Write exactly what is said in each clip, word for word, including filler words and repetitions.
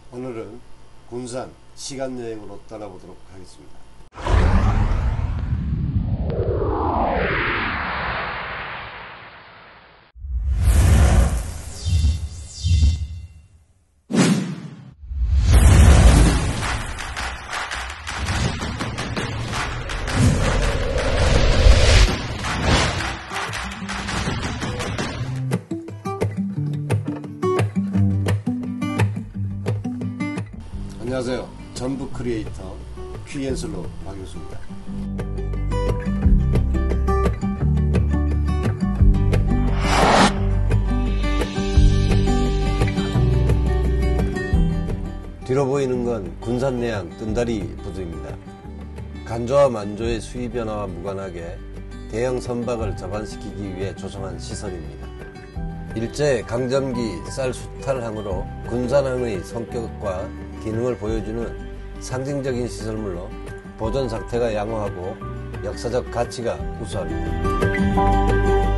오늘은 군산 시간여행으로 떠나보도록 하겠습니다. 안녕하세요. 전북 크리에이터 퀵앤슬로우 박효수입니다. 뒤로 보이는 건 군산 내양 뜬다리 부두입니다. 간조와 만조의 수위 변화와 무관하게 대형 선박을 접안시키기 위해 조성한 시설입니다. 일제 강점기 쌀 수탈항으로 군산항의 성격과 기능을 보여주는 상징적인 시설물로 보존 상태가 양호하고 역사적 가치가 우수합니다.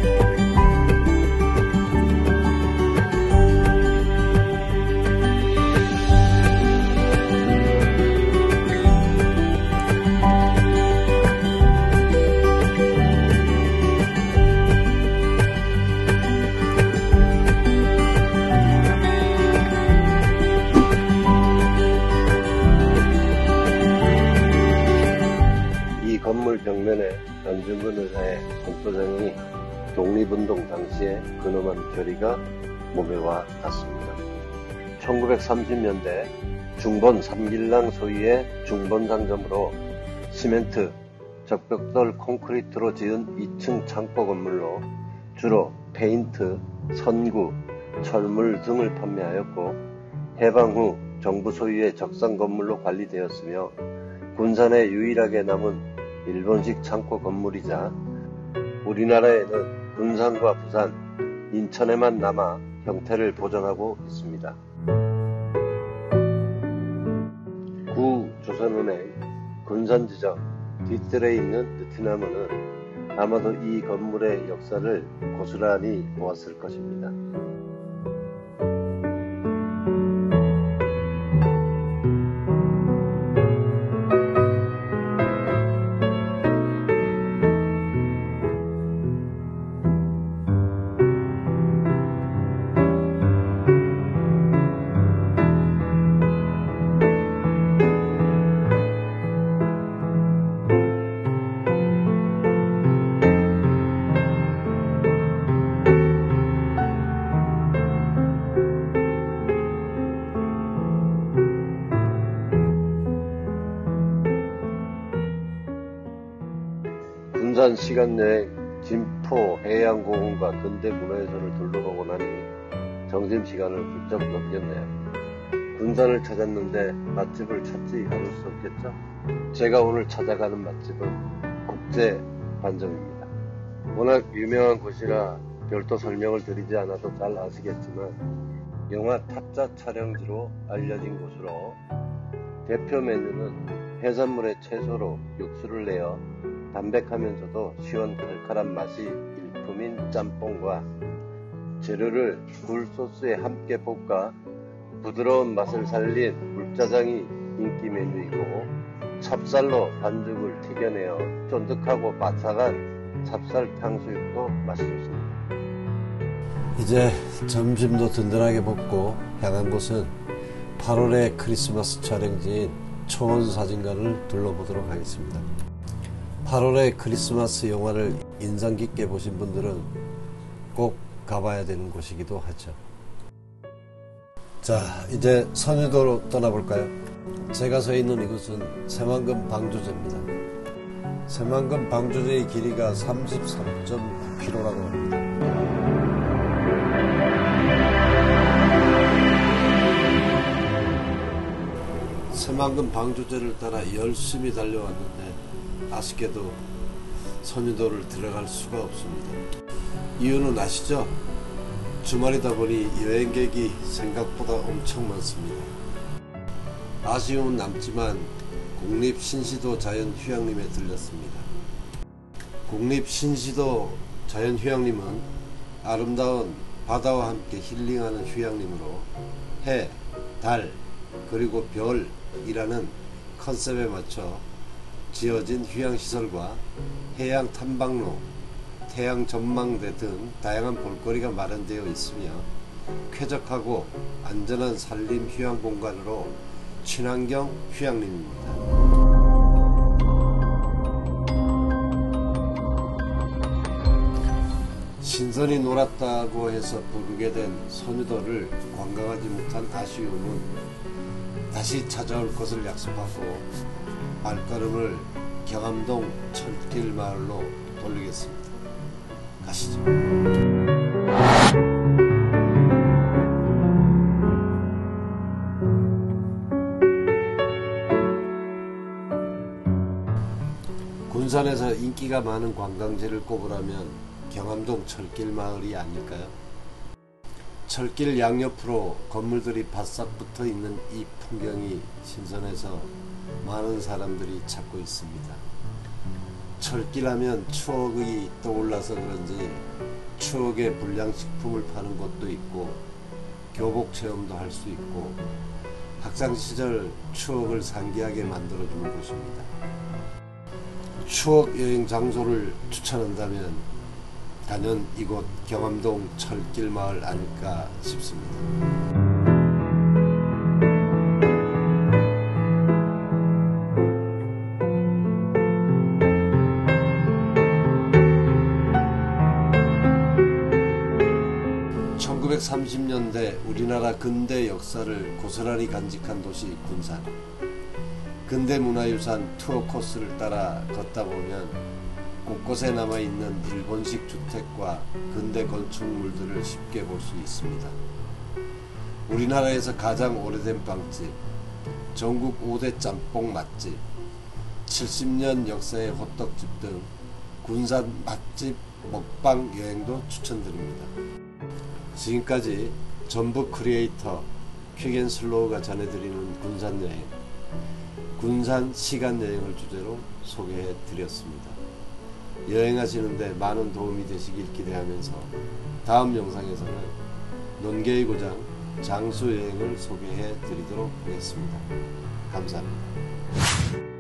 건물 벽면에 전준근 의사의 손도장이 독립운동 당시의 근엄한 결의가 몸에 와 닿습니다. 천구백삼십 년대 중본 삼길랑 소유의 중본상점으로 시멘트, 적벽돌 콘크리트로 지은 이 층 창고 건물로 주로 페인트, 선구, 철물 등을 판매하였고 해방 후 정부 소유의 적상 건물로 관리되었으며 군산에 유일하게 남은 일본식 창고 건물이자 우리나라에는 군산과 부산, 인천에만 남아 형태를 보존하고 있습니다. 구 조선은행 군산지점 뒤뜰에 있는 느티나무는 아마도 이 건물의 역사를 고스란히 보았을 것입니다. 군산 시간여행 진포 해양공원과 근대문화유산을 둘러보고 나니 점심시간을 훌쩍 넘겼네요. 군산을 찾았는데 맛집을 찾지 않을 수 없겠죠? 제가 오늘 찾아가는 맛집은 국제반점입니다. 워낙 유명한 곳이라 별도 설명을 드리지 않아도 잘 아시겠지만 영화 타짜 촬영지로 알려진 곳으로 대표 메뉴는 해산물의 채소로 육수를 내어 담백하면서도 시원 칼칼한 맛이 일품인 짬뽕과 재료를 굴소스에 함께 볶아 부드러운 맛을 살린 물짜장이 인기 메뉴이고 찹쌀로 반죽을 튀겨내어 쫀득하고 바삭한 찹쌀 탕수육도 맛이 좋습니다. 이제 점심도 든든하게 먹고 향한 곳은 팔월의 크리스마스 촬영지인 초원사진관을 둘러보도록 하겠습니다. 팔월의 크리스마스 영화를 인상 깊게 보신 분들은 꼭 가봐야 되는 곳이기도 하죠. 자, 이제 선유도로 떠나볼까요? 제가 서 있는 이곳은 새만금 방조제입니다. 새만금 방조제의 길이가 삼십삼 점 구 킬로미터라고 합니다. 새만금 방조제를 따라 열심히 달려왔는데 아쉽게도 선유도를 들어갈 수가 없습니다. 이유는 아시죠? 주말이다 보니 여행객이 생각보다 엄청 많습니다. 아쉬움은 남지만 국립신시도 자연휴양림에 들렸습니다. 국립신시도 자연휴양림은 아름다운 바다와 함께 힐링하는 휴양림으로 해, 달, 그리고 별이라는 컨셉에 맞춰 지어진 휴양시설과 해양 탐방로, 태양 전망대 등 다양한 볼거리가 마련되어 있으며 쾌적하고 안전한 산림 휴양 공간으로 친환경 휴양림입니다. 신선히 놀았다고 해서 부르게 된 선유도를 관광하지 못한 아쉬움은 다시 찾아올 것을 약속하고 발걸음을 경암동 철길 마을로 돌리겠습니다. 가시죠. 군산에서 인기가 많은 관광지를 꼽으라면 경암동 철길 마을이 아닐까요? 철길 양옆으로 건물들이 바싹 붙어 있는 이 풍경이 신선해서 많은 사람들이 찾고 있습니다. 철길하면 추억이 떠올라서 그런지 추억의 불량식품을 파는 곳도 있고 교복 체험도 할 수 있고 학창시절 추억을 상기하게 만들어주는 곳입니다. 추억 여행 장소를 추천한다면 단연 이곳 경암동 철길 마을 아닐까 싶습니다. 천구백삼십 년대 우리나라 근대 역사를 고스란히 간직한 도시 군산. 근대문화유산 투어 코스를 따라 걷다 보면 곳곳에 남아있는 일본식 주택과 근대 건축물들을 쉽게 볼 수 있습니다. 우리나라에서 가장 오래된 빵집, 전국 오 대 짬뽕 맛집, 칠십 년 역사의 호떡집 등 군산 맛집 먹방 여행도 추천드립니다. 지금까지 전북 크리에이터 퀵앤슬로우가 전해드리는 군산 여행, 군산 시간 여행을 주제로 소개해 드렸습니다. 여행하시는데 많은 도움이 되시길 기대하면서 다음 영상에서는 논개의 고장 장수 여행을 소개해 드리도록 하겠습니다. 감사합니다.